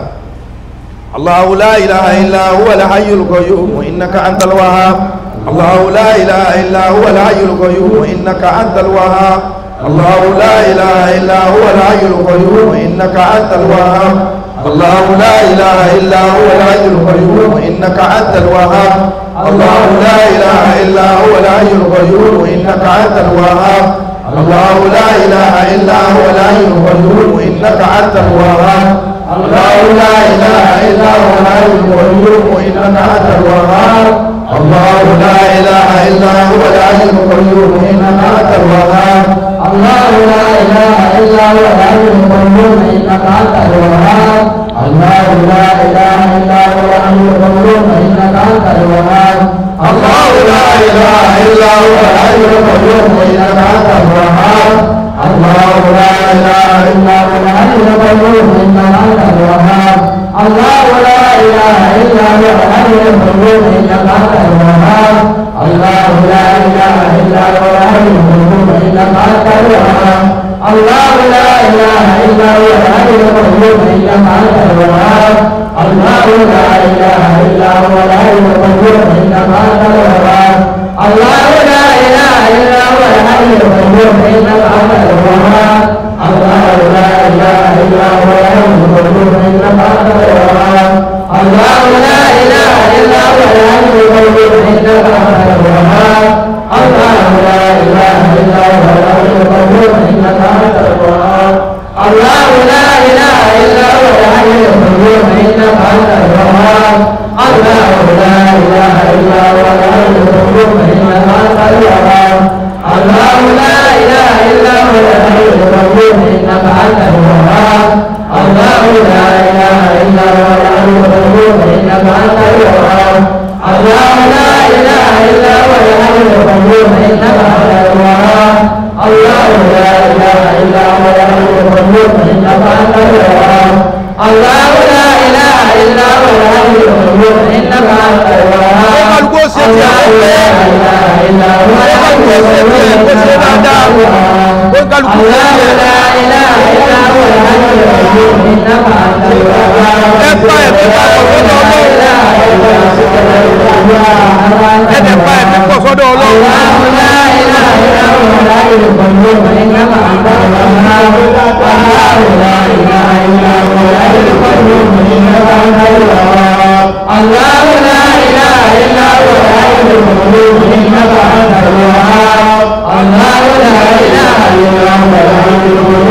Allahu la ilaha illa huwa al-hayyul qayyum innaka antal wahhab. Allahu la ilaha illa huwa al-hayyul qayyum innaka antal wahhab. Allahu la ilaha illa huwa al-hayyul qayyum innaka antal wahhab. Allahu la ilaha illa huwa al-hayyul qayyum innaka antal wahhab. Allahu la ilaha illa huwa al-hayyul qayyum innaka antal wahhab. الله لا إله إلا هو الحي القيوم إنك أنت الوهاب. الله لا إله إلا هو الحي القيوم إنك أنت الوهاب. الله لا إله إلا هو الحي القيوم إنك أنت الوهاب. الله لا إله إلا هو الحي القيوم إنك أنت الوهاب. الله لا إله إلا هو الحي القيوم إنك أنت الوهاب. الله لا إله إلا هو الحي القيوم إنك أنت الوهاب. الله لا إله إلا هو الحي القيوم إنك أنت الوهاب. الله لا إله إلا هو الحي القيوم إنك أنت الوهاب. الله لا إله إلا هو الحي القيوم إنك أنت الوهاب. الله لا إله إلا هو الحي القيوم إنك أنت الوهاب. الله لا إله إلا هو الحي القيوم إنك أنت الوهاب. الله لا إله إلا هو الحي القيوم إنك أنت الوهاب. الله لا إله إلا هو الحي القيوم إنك أنت الوهاب. الله لا إله إلا هو الحي القيوم إنك أنت الوهاب. الله لا إله إلا هو الحي القيوم إنك أنت الوهاب. الله لا إله إلا هو الحي القيوم إنك أنت الوهاب. الله لا إله إلا هو الحي القيوم إنك أنت الوهاب. الله لا إله إلا هو الحي القيوم إنك أنت الوهاب. الله لا إله إلا هو الحي القيوم إنك أنت الوهاب. الله لا إله إلا هو الحي القيوم إنك أنت الوهاب. الله لا إله إلا هو الحي القيوم إنك أنت الوهاب. الله لا إله إلا هو الحي القيوم إنك أنت الوهاب. الله لا إله إلا هو الحي القيوم إنك أنت الوهاب. الله لا إله إلا هو الحي القيوم إنك أنت الوهاب.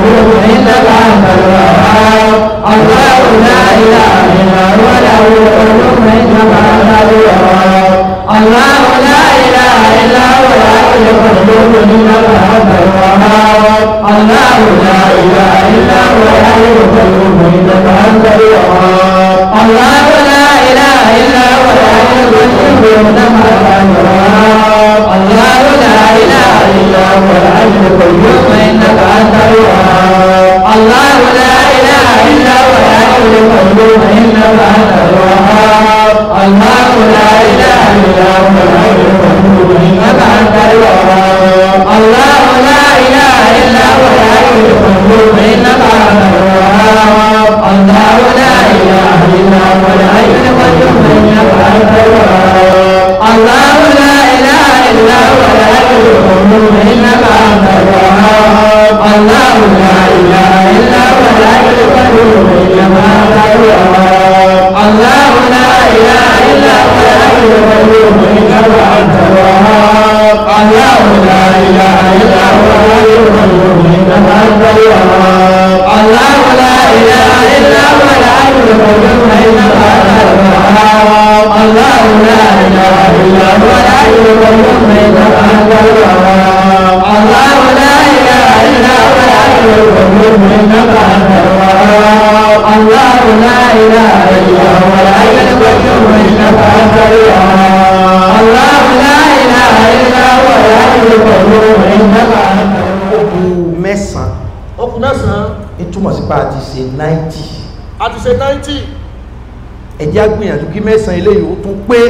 القيوم إنك أنت الوهاب الله لا إله إلا هو له القيوم إنك أنت الوهاب الله لا إله إلا هو الحي القيوم إنك أنت الوهاب الله لا إله إلا هو الحي القيوم إنك أنت الوهاب الله لا إله إلا هو الحي القيوم إنك أنت الوهاب الله لا إله إلا هو الحي القيوم إنك أنت الوهاب الله لا إله إلا هو الحي القيوم إنك أنت الوهاب الله لا إله إلا هو الحي القيوم إنك أنت الوهاب الله لا إله إلا هو الحي القيوم إنك أنت الوهاب الله لا إله إلا هو الحي القيوم إنك أنت الوهاب الله لا إله إلا هو الحي القيوم إنك أنت الوهاب الله لا إله إلا هو الحي القيوم إنك أنت الوهاب الله لا إله إلا هو الحي القيوم إنك أنت الوهاب الله لا إله إلا هو الحي القيوم إنك أنت الوهاب الله لا إله إلا هو الحي القيوم إنك أنت الوهاب الله لا إله إلا هو الحي القيوم إنك أنت الوهاب الله لا إله إلا هو الحي القيوم إنك أنت الوهاب الله لا إله إلا هو الحي القيوم إنك أنت الوهاب الله لا إله إلا هو الحي القيوم إنك أنت Ogun mẹ́sàn-án okùn mẹ́sàn-án ìtumọ̀ sí pa àti ṣe 90 àti ṣe 90 ẹjẹ́ agbìyànjú kí mẹ́sàn-án eléyìí ó tún pé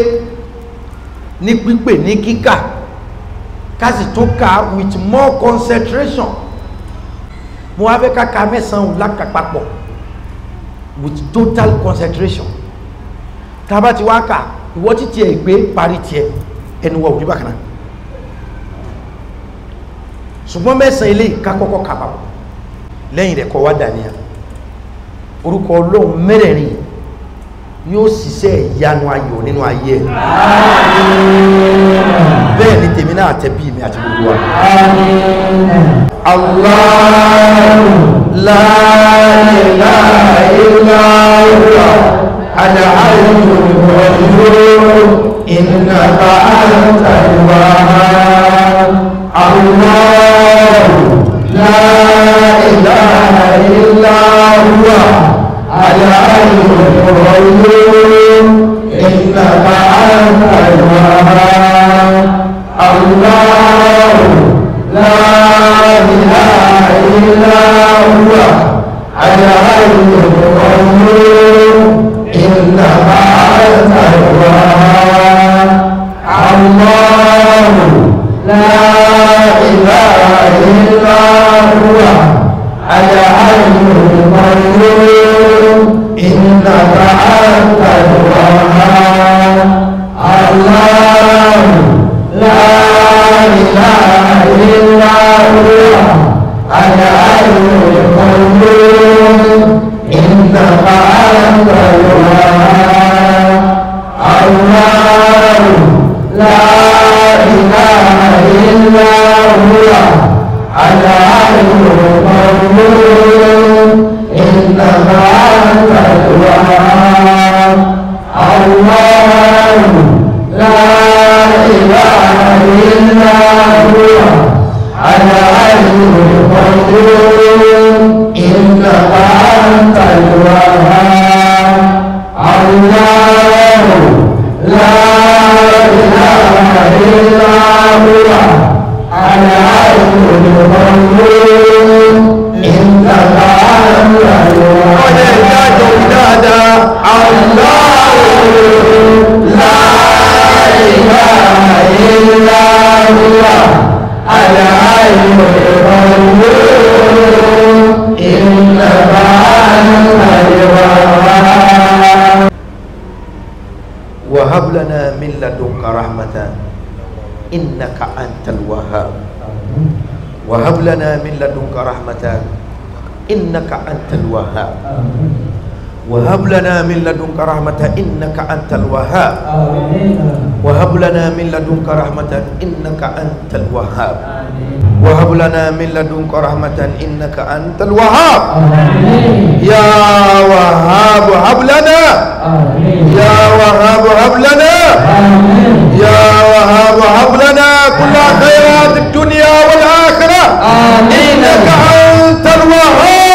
ní pípè ní kíkà ká sì tún kà with more concentration mo wá fẹ́ ká ka mẹ́sàn-án lákàpapọ̀ with total concentration tá a bá ti wá kà ìwọ títí ẹ̀ gbé parí tiẹ̀ ẹnu wọ òní bákan náà ṣùgbọ́n mẹ́sàn-án eléyìí ká kọ́kọ́ kà papọ̀ lẹ́yìn rẹ̀ kọ́ wá dàníyà orúkọ Ọlọ́run mẹ́rẹ̀ẹ̀rin yóò ṣiṣẹ́ ìyanu ayọ̀ nínú ayé ẹ̀ bẹ́ẹ̀ ni tèmi náà tẹ̀bí mi àti gbogbo wa Allahu la ilaha illa huwa al-hayyul qayyum innaka antal wahhab Allahu la ilaha illa huwa al-hayyul qayyum innaka antal wahhab Allahu la ilaha illa huwa al-hayyul qayyum innaka antal wahhab Allahu la ilaha illa huwa al-hayyul qayyum innaka antal wahhab Allahu la ilaha illa huwa al-hayyul qayyum innaka antal wahhab Allahu la ilaha illa huwa al-hayyul qayyum innaka antal wahhab Allahu la ilaha illa huwa al-hayyul qayyum innaka antal wahhab Allahu la ilaha illa huwa al-hayyul qayyum innaka antal وهب لنا من لدنك رحمة إنك أنت الوهاب وهب لنا من لدنك رحمة إنك أنت الوهاب وهب لنا من لدنك رحمة إنك أنت الوهاب وهب لنا من لدنك رحمة إنك أنت الوهاب وهب لنا من لدنك رحمة إنك أنت الوهاب يا وهاب هب لنا يا وهاب هب لنا يا وهاب هب لنا كل خيرات الدنيا والآخرة إنك أنت الوهاب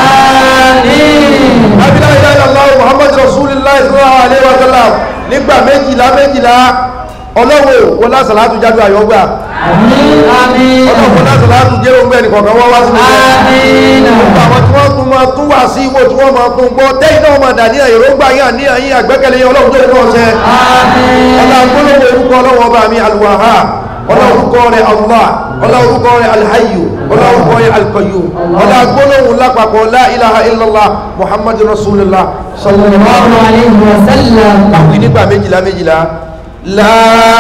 La ilaha illallah Muhammad Rasulullah sallallahu alaihi wa sallam nígbà méjìlá ọlọ́wọ́ wọlá sàlátù jáde àyọ́gbà ọlọ́wọ́ wọlá sàlátù jẹ́ oúnjẹ nìkọ̀ọ̀kan wọ́n wá sí àwọn tí wọ́n tún máa tún wà sí ìwò tí wọ́n máa tún gbọ́ tẹ́yìn náà máa dà ní èròǹgbà yín àníyàn àgbẹ́kẹ̀lé ọlọ́run tó lè ọ̀sẹ̀ ọlọ́run orúkọ ọlọ́wọ́ bá mi Al-Wahhab orúkọ rẹ̀ Allah orúkọ rẹ̀ Al-Hayyu orúkọ rẹ̀ Al-Qayyum ọlọ́run lápapọ̀ la ilaha illallah Muhammad Rasulullah sallallahu alaihi wa sallam láti nígbà méjìlá la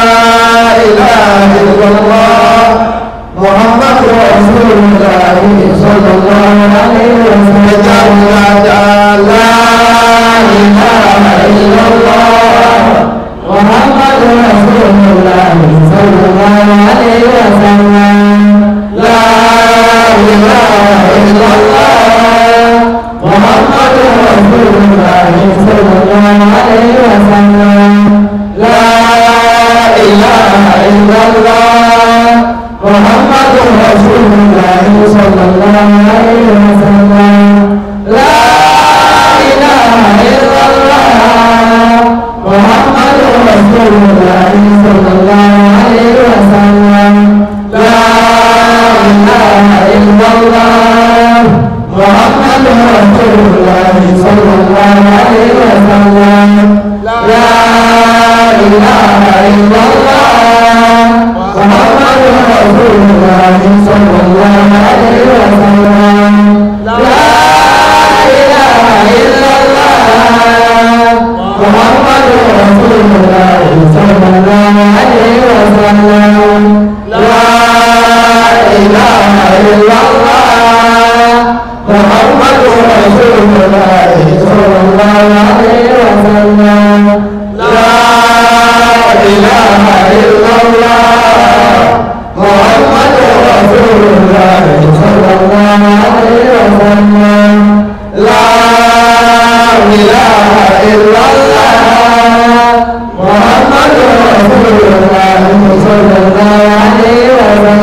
ilaha illallah Muhammad Rasulullah sallallahu alaihi wa sallam la ilaha illallah Muhammad Rasulullah sallallahu alaihi wa sallam la ilaha illallah Muhammad Rasulullah sallallahu alaihi wa sallam la ilaha illallah Muhammad Rasulullah sallallahu alaihi wa sallam la ilaha illallah Muhammad Rasulullah sallallahu alaihi wa sallam la ilaha illallah Muhammad Rasulullah sallallahu alaihi wa sallam la ilaha illallah Muhammad Rasulullah sallallahu alaihi wa sallam la ilaha illallah Muhammad Rasulullah sallallahu alaihi wa sallam la ilaha illallah Muhammad Rasulullah sallallahu alaihi wa sallam la ilaha illallah Muhammad Rasulullah sallallahu alaihi wa sallam la ilaha illallah Muhammad Rasulullah sallallahu alaihi wa sallam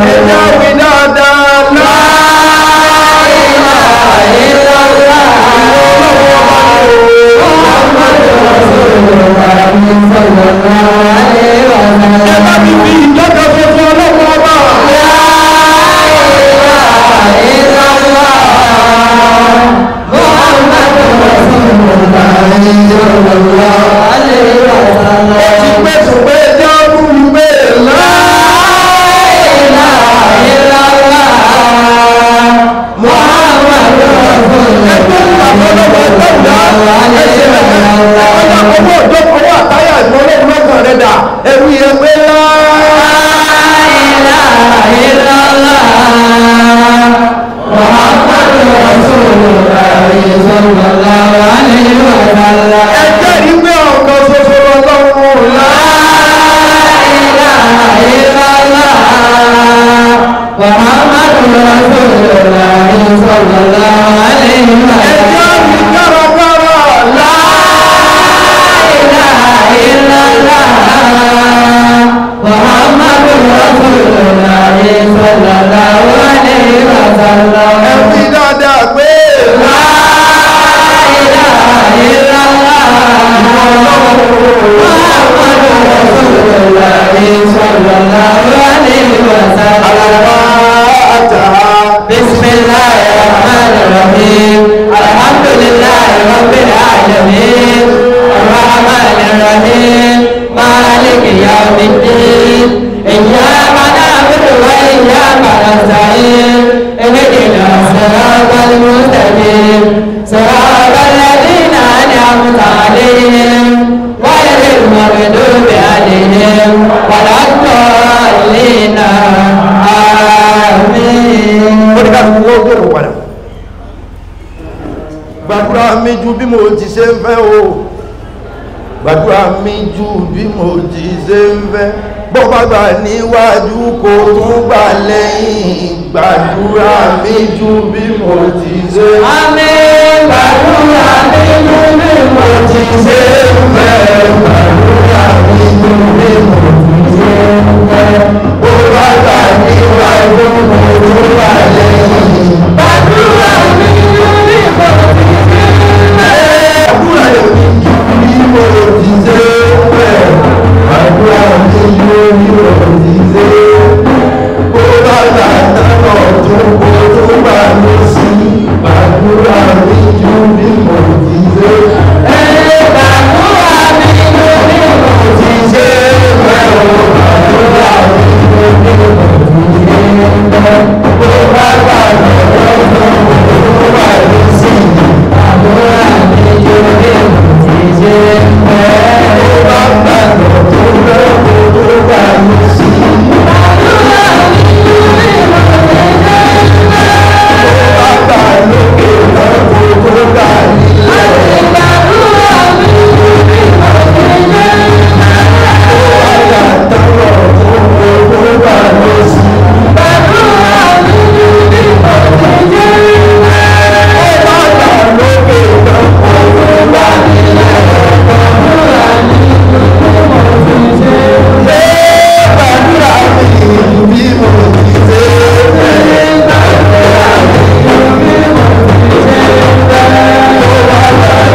gbàdúrà mi ju bí mo ti ṣe ń fẹ́ o gbàdúrà mi ju bí mo ti ṣe ń fẹ́ bó bá gbà níwájú kò tún gbà lẹ́yìn gbàdúrà mi ju bí mo ti ṣe ń fẹ́. Àmín. Gbàdúrà mi ju bí mo ti ṣe ń fẹ́. Gbàdúrà mi ju bí mo ti ṣe ń fẹ́. Bó bá gbà níwájú kò tún gbà lẹ́yìn gbàdúrà mi ju bí mo ti ṣe ń fẹ́. Gbàdúrà mi ju bí mo ti ṣe ń fẹ́. Gbàdúrà mi ju bí mo ti ṣe ń fẹ́. Bó bá gbà tánà tó kó tó gbà lọ sí gbàdúrà mi ju bí mo ti ṣe ń fẹ́. Gbàdúrà mi ju bí mo ti ṣe ń fẹ́. Gbàdúrà mi ju bí mo ti ṣe ń fẹ́. Bó bá gbà tánà tó kó tó gbà lọ sí gbàdúrà mi ju bí mo ti ṣe ń fẹ́. Bó bá gbà tánà tó kó tó gbà lọ sí gbàdúrà mi ju bí mo ti ṣe ń fẹ́. Bó bá gbà lókè náà kó tó gbà nílẹ̀. Gbàdúrà mi ju bí mo ti ṣe ń fẹ́. Bó bá gbà tánà tó kó tó gbà lọ sí. Gbàdúrà mi ju bí mo ti ṣe ń fẹ́. Bó bá gbà lókè náà kó tó gbà nílẹ̀. Gbàdúrà mi ju bí mo ti ṣe ń fẹ́. Gbàdúrà mi bí mo ti ṣe ń fẹ́. Gbàdúrà mi ju bí mo ti ṣe ń fẹ́.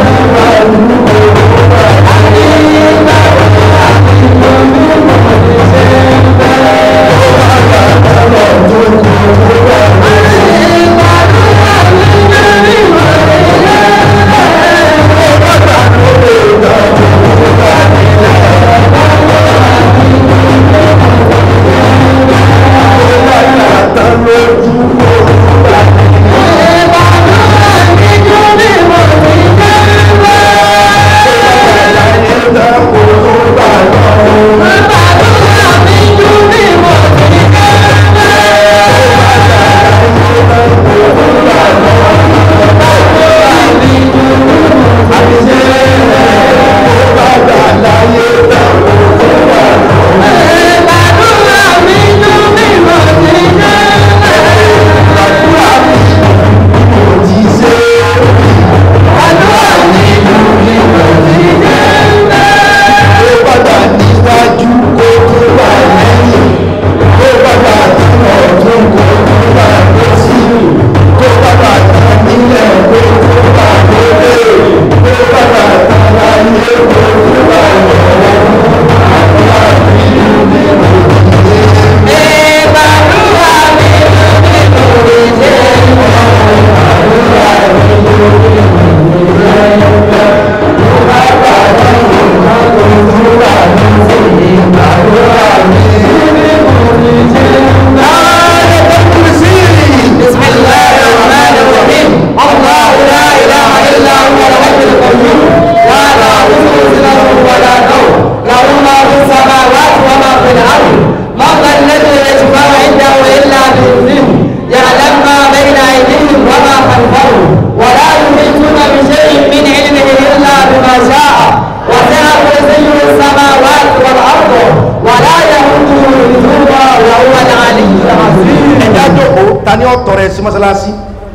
ta ní ọ̀tọ̀ rẹ̀ sí mọ́sálásí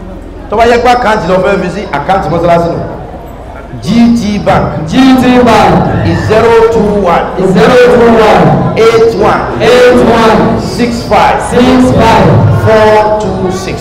tó bá yẹ pé àkáǹtì lọ fẹ́ fi sí àkáǹtì mọ́sálásí nù. GT Bank GT Bank is 021 021 81 81 65 65 426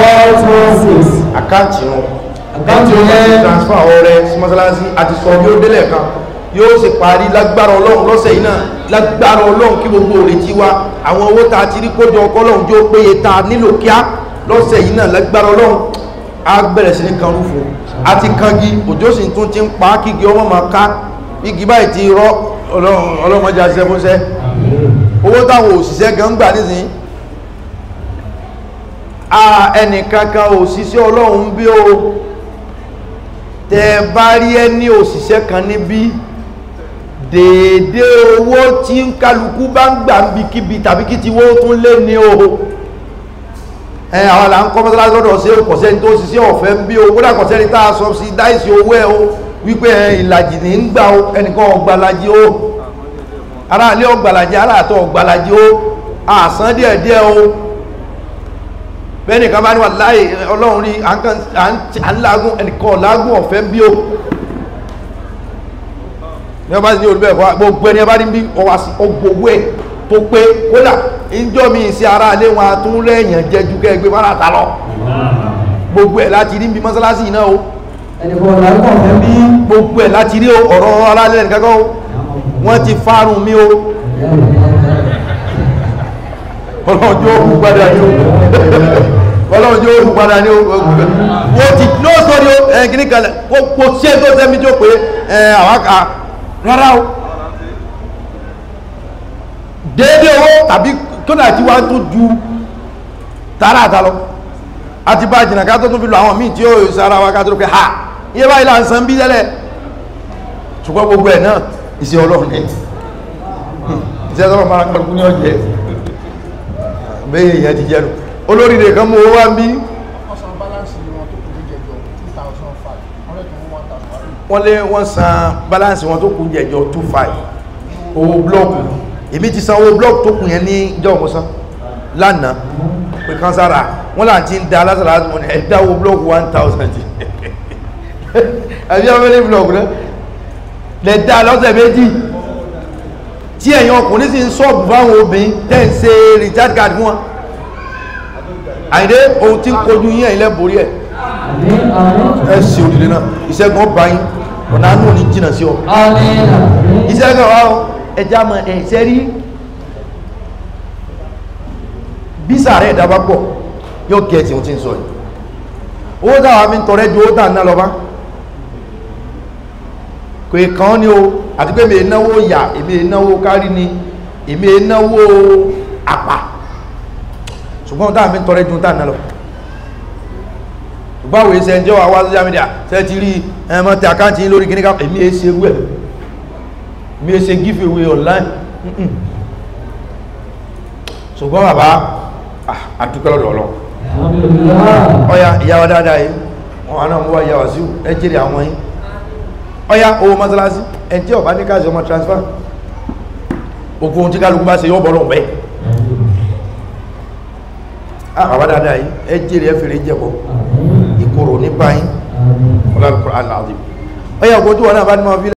426. àkáǹtì nù. Àkáǹtì ẹni tí ó yẹn. bá transfer ọrẹ sí mọ́sálásí àti sọ bí ó délẹ̀ kan yóò sì parí lágbára ọlọ́run lọ́sẹ̀ yìí náà lágbára ọlọ́run kí gbogbo òrètí wa àwọn owó tá a ti rí kójọ ọkọ́lọ́run jó péye tá a nílò kíá lọ́sẹ̀ yìí náà lágbára ọlọ́run á bẹ̀rẹ̀ sí ní kan rúfo àti kangi òjò sì tún ti ń pa kígi ọmọ máa ká igi báyìí ti rọ ọlọ́mọdé àṣẹ fúnṣẹ́ owó táwọn òṣìṣẹ́ gan gbà nísìnyí ẹnìkankan òṣìṣẹ́ ọlọ́run bí o tẹ bá rí ẹni òṣìṣẹ́ kan níbí dédé owó tí ń kálukú bá ń gbà ń bí kíbi tàbí kí ti wó tún lé ní o àwọn là ń kọ́ mọ́sálásí lọ́dọ̀ sí kọ̀sẹ́ni tó ṣiṣẹ́ ọ̀fẹ́ ń bí o kódà kọ̀sẹ́ni tá a sọ sí dáìsí owó ẹ̀ o wípé ìlàjì ní ń gbà o ẹnìkan ọgbàlajì o ará ilé ọgbàlajì ará àtọ ọgbàlajì o àsán díẹ̀díẹ̀ o bẹ́ẹ̀ni kan bá ní wà láì ọlọ́run rí à ń lágún ẹnìkan lágún ọ̀fẹ́ ń bí o ní ọba sí ní olùbẹ̀ ẹ̀kọ́ gbogbo ẹni ẹbá ní bí ọwà sí ọgbogbo ẹ̀ tó pé kódà ìjọ mi sí ara alé wọn àtúnlẹ̀ èèyàn jẹjú kẹgbẹ́ márata lọ gbogbo ẹ̀ láti rí bí mọ́sálásí iná o gbogbo ẹ̀ láti rí ọ̀rọ̀ alálẹ́ nìkankan o wọ́n ti fárun mi o ọlọ́jọ́ òkú padà ní o ọlọ́jọ́ òkú padà ní o wọ́n ti ní ó sọ́rí o ẹ̀kìní kalẹ̀ kò sí ẹ̀ tó sẹ́mi tó pé àwákà rárá o déédé owó tàbí tó náà tí wá tó ju tààrà àtàlọ àti bá jìnà ká tó tó fi lọ àwọn míì tí ó sára wá ká tó pé ha iye báyìí là ń san bí tẹ́lẹ̀ ṣùgbọ́n gbogbo ẹ̀ náà iṣẹ́ ọlọ́run ní iṣẹ́ ọlọ́run mara pẹ̀lú ní ọjẹ́ bẹ́ẹ̀ èèyàn ti jẹ́nu olórí rẹ̀ kan mú owó wá ń bí wọ́n san balance wọn tó kù jẹjọ 25 owó blọ́ọ̀kù èmi ti san owó blọ́ọ̀kù tó kù yẹn ní ìjọ ọmọsán lánàá pé kan sára wọ́n là ti ń da lásàrà ẹ̀dá owó blọ́ọ̀kù 1000 àbí ọmọdé blọ́ọ̀kù náà lẹ́dá lọ́sẹ̀ méjì tí ẹ̀yin ọkùnrin sì ń sọ́ọ̀bù fáwọn obìnrin tẹ́ ń ṣe recharge card fún wọn àìdé ohun tí ń kojú yín ẹ̀yin lẹ́borí ẹ̀ ẹ̀ sí òdìdè náà ìṣẹ́gun ọba yín ọ̀nà àánú ní jìnà sí ọ ìṣẹ́gun ọ̀rọ̀ ẹja mọ̀ ẹ̀ṣẹ́ rí bí sàárẹ̀ ìdábá pọ̀ yóò gẹ̀ẹ́tì ohun tí ń sọ yìí owó táwà mi ń tọrẹ ju owó tàà ná lọ bá kò kàn ní o àti pé èmi náwó yà èmi náwó kárí ni èmi náwó àpà ṣùgbọ́n táà mi ń tọrẹ ju tàà ná lọ ṣùgbọ́n àwọn èsẹ̀ ẹjọ́ àwọn social media ṣe ti rí ẹmọ tí àkáǹtì yìí lórí kìníkà èmi èsẹ̀ rú ẹ̀ mi èsẹ̀ giveaway online ṣùgbọ́n bàbá àdúpẹ́ lọ́dọ̀ ọlọ́ ọya ìyàwó dáadáa yìí wọn náà mú wá ìyàwó sí ẹ jẹ́rì àwọn yìí ọya owó mọ́sálásí ẹ tí ọba ní káàsì ọmọ transfer ogun ohun tí kálukú bá ṣe yọ́ bọ́lọ̀ bẹ́ẹ̀ bàbá dáadáa yìí ẹ jẹ́rì ẹ fèrè jẹ́bọ̀ ìkorò nípa yìí ọlọ́run aláàdì ọya ògbójú wọn náà bá ní máa fi